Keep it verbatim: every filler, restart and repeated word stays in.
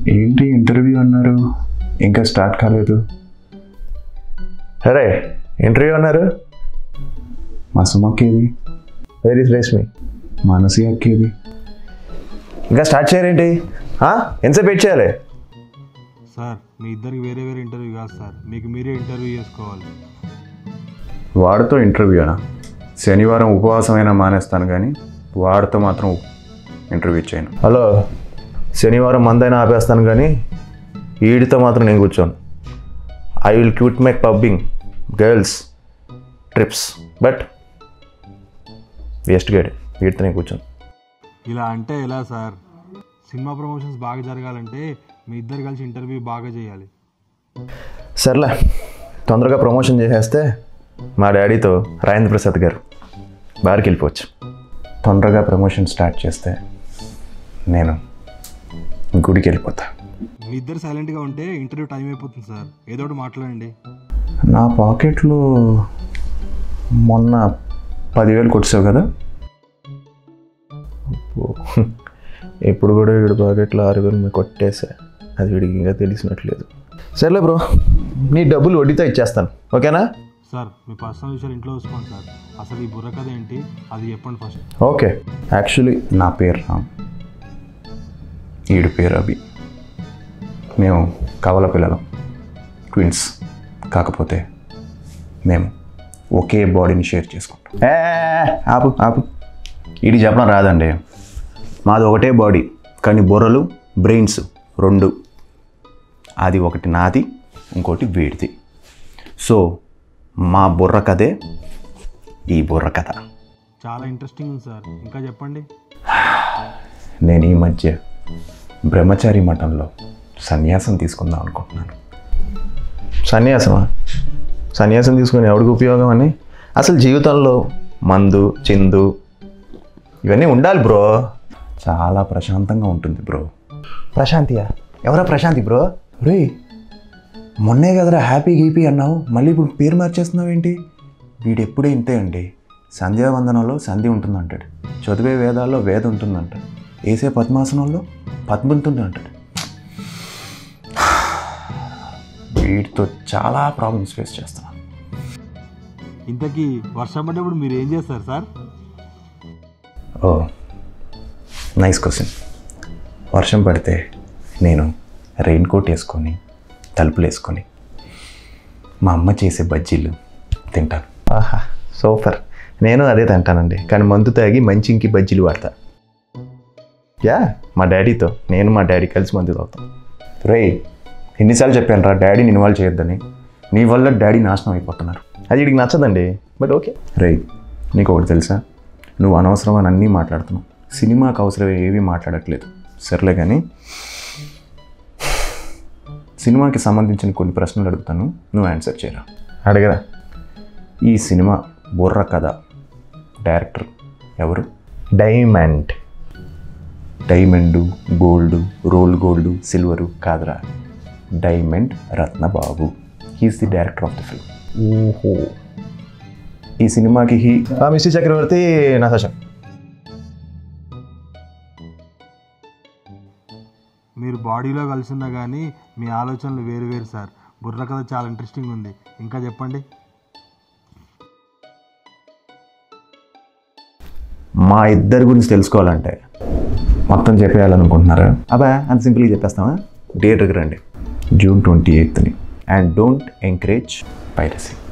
ఏంటి ఇంటర్వ్యూ అన్నారు, ఇంకా స్టార్ట్ కాలేదు? అరే ఇంటర్వ్యూ అన్నారు. మా సుమక్కేది? వెరీ రేష్మి. మనసి అక్కేది? ఇంకా స్టార్ట్ చేయరేంటి? ఎంతసేపు వెయిట్ చేయాలి? సార్ మీ ఇద్దరికి వేరే వేరే ఇంటర్వ్యూ కాదు సార్, మీకు మీరే ఇంటర్వ్యూ చేసుకోవాలి. వాడితో ఇంటర్వ్యూనా? శనివారం ఉపవాసమైనా మానేస్తాను కానీ వాడితో మాత్రం ఇంటర్వ్యూ చేయను. హలో, శనివారం మందైనా ఆపేస్తాను కానీ వీడితో మాత్రం నేను కూర్చోను. I will quit my pubbing, girls, trips, but waste guide వీడితో నేను కూర్చోను. ఇలా అంటే ఎలా సార్? సినిమా ప్రమోషన్స్ బాగా జరగాలంటే మీ ఇద్దరు కలిసి ఇంటర్వ్యూ బాగా చేయాలి. సర్లే, తొందరగా ప్రమోషన్ చేసేస్తే మా డాడీతో రాజేంద్ర ప్రసాద్ గారు బార్కి వెళ్ళిపోవచ్చు. తొందరగా ప్రమోషన్ స్టార్ట్ చేస్తే నేను గుడికి వెళ్ళిపోతా. మీ ఇద్దరు సైలెంట్గా ఉంటే ఇంటర్వ్యూ టైం అయిపోతుంది సార్, ఏదో ఒకటి మాట్లాడండి. నా పాకెట్లో మొన్న పదివేలు కొట్టావు కదా? ఇప్పుడు కూడా వీడి పాకెట్లో ఆరు వేలు మీకు కొట్టేసా, అది వీడికి ఇంకా తెలిసినట్లేదు. సర్లే బ్రో, నీ డబ్బులు వడ్డీతో ఇచ్చేస్తాను, ఓకేనా? సార్ మీ పర్సనల్ విషయాలు ఇంట్లో చూసుకోండి సార్. అసలు ఈ బుర్ర కథ ఏంటి అది చెప్పండి ఫస్ట్. ఓకే, యాక్చువల్లీ నా పేరు రామ్, ఈడు పేరు అభి. మేము కవల పిల్లలం, ట్విన్స్. కాకపోతే మేము ఒకే బాడీని షేర్ చేసుకుంటాం. ఏ ఆపు ఆపు, ఇది చెప్పడం రాదండి. మాది ఒకటే బాడీ కానీ బుర్రలు, బ్రెయిన్స్ రెండు. అది ఒకటి నాది, ఇంకోటి వీడిది. సో మా బుర్ర కథే ఈ బుర్ర కథ. చాలా ఇంట్రెస్టింగ్ ఉంది సార్, ఇంకా చెప్పండి. నేను ఈ మధ్య బ్రహ్మచారి మఠంలో సన్యాసం తీసుకుందాం అనుకుంటున్నాను. సన్యాసమా? సన్యాసం తీసుకుని ఎవరికి ఉపయోగం అని? అసలు జీవితంలో మందు, చిందు ఇవన్నీ ఉండాలి బ్రో. చాలా ప్రశాంతంగా ఉంటుంది బ్రో. ప్రశాంతియా? ఎవరా ప్రశాంతి బ్రో? రే, మొన్నే కదరా హ్యాపీ గీపీ అన్నావు, మళ్ళీ ఇప్పుడు పేరు మార్చేస్తున్నావు ఏంటి? వీడు ఎప్పుడే ఇంతే అండి. సంధ్యావందనంలో సంధి ఉంటుందంటాడు, చదివే వేదాల్లో వేద ఉంటుందంటాడు, వేసే పద్మాసనంలో పద్మ ఉంటుంది అంటాడు. వీటితో చాలా ప్రాబ్లమ్స్ ఫేస్ చేస్తున్నాను. ఇంతకీ వర్షం పడ్డప్పుడు మీరు ఏం చేస్తారు సార్? ఓ నైస్ క్వశ్చన్. వర్షం పడితే నేను రెయిన్ కోట్ వేసుకొని తలుపులు వేసుకొని మా అమ్మ చేసే బజ్జీలు తింటాను. ఆహా సూపర్. నేను అదే తింటానండి, కానీ మందు తాగి మంచి ఇంకి బజ్జీలు వాడతా. యా, మా డాడీతో నేను మా డాడీ కలిసి మందు తాగుతాం. రే, ఎన్నిసార్లు చెప్పాను రా డాడీని ఇన్వాల్వ్ చేయొద్దని? నీ వల్ల డాడీ నాశనం అయిపోతున్నారు. అది వీడికి నచ్చదండి, బట్ ఓకే. రే, నీకు ఒకటి తెలుసా? నువ్వు అనవసరం అని అన్నీ మాట్లాడుతున్నావు, సినిమాకు అవసరం ఏమీ మాట్లాడట్లేదు. సర్లే కానీ సినిమాకి సంబంధించిన కొన్ని ప్రశ్నలు అడుగుతాను, నువ్వు ఆన్సర్ చేయరా. అడగరా. ఈ సినిమా బుర్ర కథ డైరెక్టర్ ఎవరు? Diamond. Diamond, gold, roll gold, silver కాదురా, Diamond Ratnababu. He's the director of the film. ఓహో. ఈ సినిమాకి హీ మిస్టర్ చక్రవర్తి నతాషా. మీరు బాడీలో కలిసి ఉన్నా కానీ మీ ఆలోచనలు వేరు వేరు సార్. బుర్ర కథ చాలా ఇంట్రెస్టింగ్ ఉంది, ఇంకా చెప్పండి. మా ఇద్దరి గురించి తెలుసుకోవాలంటే మొత్తం చెప్పేయాలనుకుంటున్నారా? అబ్బా అంత సింపుల్గా చెప్పేస్తామా? థియేటర్కి రండి జూన్ ట్వంటీ ఎయిత్ని, అండ్ డోంట్ ఎంకరేజ్ పైరసీ.